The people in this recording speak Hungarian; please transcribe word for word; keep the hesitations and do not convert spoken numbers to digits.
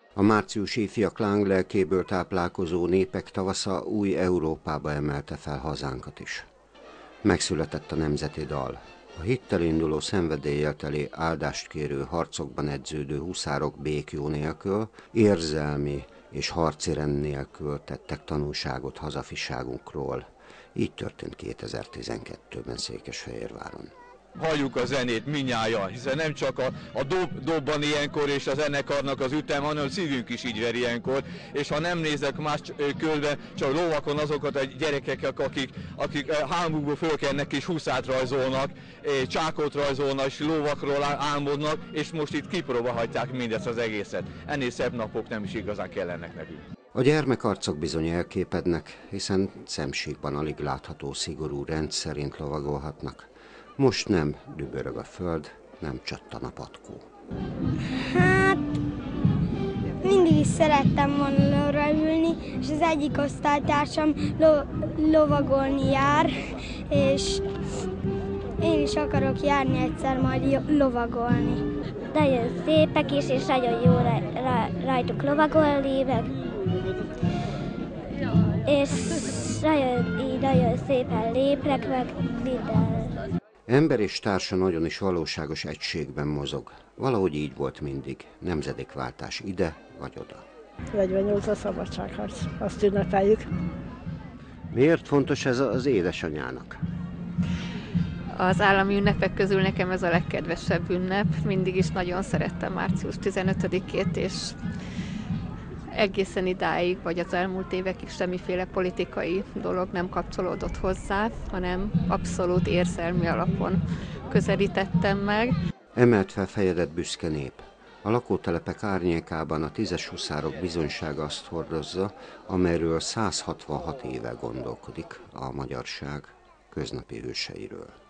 A márciusi ifjak lánglelkéből táplálkozó népek tavasza új Európába emelte fel hazánkat is. Megszületett a nemzeti dal. A hittel induló szenvedéllyel teli áldást kérő harcokban edződő huszárok békjó nélkül, érzelmi és harci rend nélkül tettek tanúságot hazafiságunkról. Így történt kétezer-tizenkettőben Székesfehérváron. Halljuk a zenét minnyájan, hiszen nem csak a, a dob, dobban ilyenkor és a zenekarnak az ütem, hanem a szívünk is így ver ilyenkor, és ha nem nézek más körben, csak lovakon azokat a gyerekek, akik, akik hámukból fölkennek és huszát rajzolnak, csákot rajzolnak, és lovakról álmodnak, és most itt kipróbálhatják mindezt az egészet. Ennél szebb napok nem is igazán kellenek nekünk. A gyermekarcok bizony elképednek, hiszen szemsíkban alig látható szigorú rend szerint lovagolhatnak. Most nem dübörög a föld, nem csattan a patkó. Hát, mindig is szerettem volna lóra ülni, és az egyik osztálytársam lo- lovagolni jár, és én is akarok járni egyszer majd lovagolni. Nagyon szépek is, és nagyon jó rajtuk lovagolni, meg, és nagyon, így nagyon szépen lépnek, meg minden. Ember és társa nagyon is valóságos egységben mozog. Valahogy így volt mindig. Nemzedékváltás ide vagy oda. negyvennyolc a szabadságharc. Azt ünnepeljük. Miért fontos ez az édesanyának? Az állami ünnepek közül nekem ez a legkedvesebb ünnep. Mindig is nagyon szerettem március tizenötödikét, és egészen idáig, vagy az elmúlt évekig semmiféle politikai dolog nem kapcsolódott hozzá, hanem abszolút érzelmi alapon közelítettem meg. Emelt fel fejedet büszke nép. A lakótelepek árnyékában a tízes huszárok bizonysága azt hordozza, amelyről száz hatvanhat éve gondolkodik a magyarság köznapi őseiről.